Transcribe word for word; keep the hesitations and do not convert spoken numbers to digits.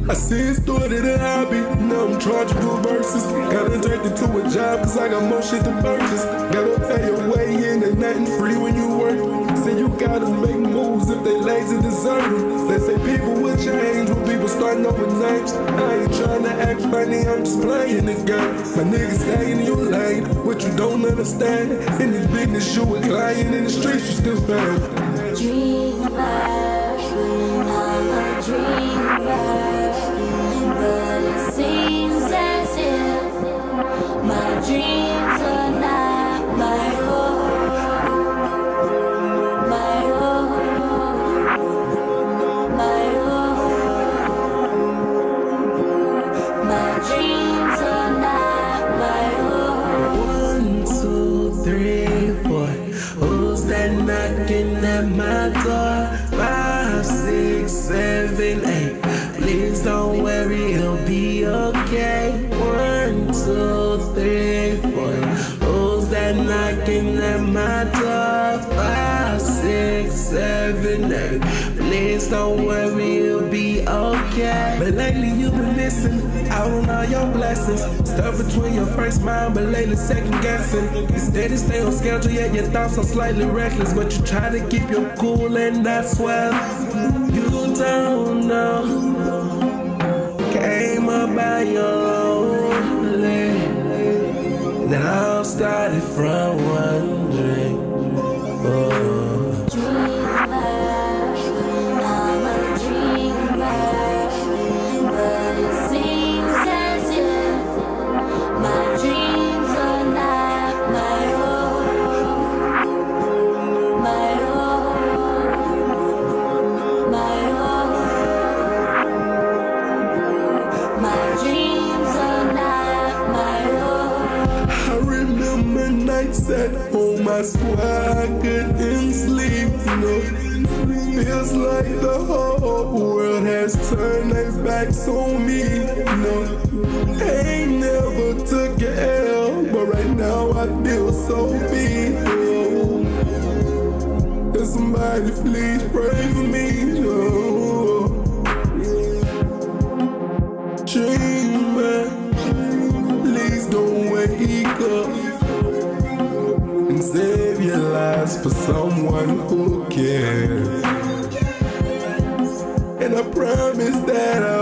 I see it started a hobby, now I'm charging for verses. Got addicted to a job cause I got more shit to purchase. Gotta pay your way in, ain't nothing free when you work. Say you gotta make moves if they lazy deserve. They say people will change when people start knowing names. I ain't trying to act funny, I'm just playing the game. My niggas stay in your lane, what you don't understand. In this business you a client, in the streets you still fan. Dreamer, I'm a dreamer. But it seems as if my dreams are not my own, my own, my own. My dreams are not my own. One, two, three, four. Who's that knocking at my door? Five, six, seven, eight. Please don't worry, it'll be okay. One, two, three, four. Who's that knocking at my door? Five, six, seven, eight. Please don't worry, it'll be okay. But lately you've been missing out on all your blessings. Stuck between your first mind, but lately second guessing. Instead of stay on schedule, yet your thoughts are slightly reckless. But you try to keep your cool and that's well. You don't know. Came up by your lonely. Now started from one drink. Oh. Dreamer, I'm a dreamer. But it seems as if my dreams are not my own, my own, my own. My dreams are not my own. I remember nights at home, I swear I couldn't sleep, no. Feels like the whole world has turned their backs on me, no. Ain't never took an L, but right now I feel so beat, no. Can somebody please pray for me, no. Dreamer, please don't wake up and save your lives for someone who cares. And I promise that I'll